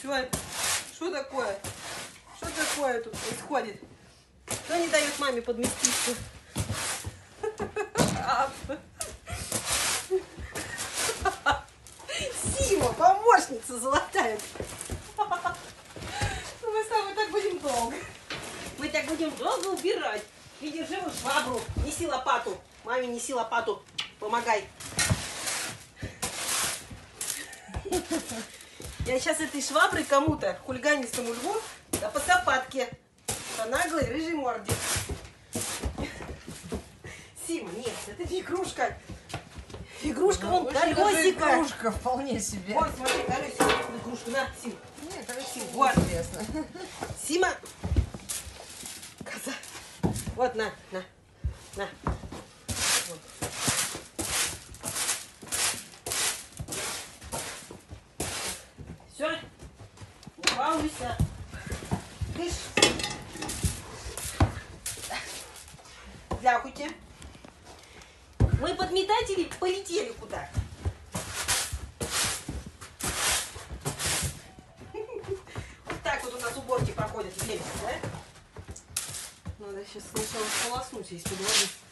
Вань? Что такое? Что такое тут происходит? Кто не дает маме подместиться? Сима, помощница золотая. Мы с тобой так будем долго. Мы так будем долго убирать. И держи вот швабру. Неси лопату. Маме неси лопату. Помогай. Я сейчас этой шваброй кому-то, хулиганистому льву, да по сапатке. По наглой рыжей морде. Сима, нет, это не игрушка. Игрушка, вон, колесико. Игрушка вполне себе. Вот, смотри, колесико. Игрушка, на, Сима. Нет, колесико вот. Интересно. Сима. Коза. Вот, на. Вот. Все. Не балуйся. Кыш. Дякуйте. Мы подметатели полетели куда? Вот так вот у нас уборки проходят в лесе, да? Надо сейчас сначала сполоснуть из-под воды.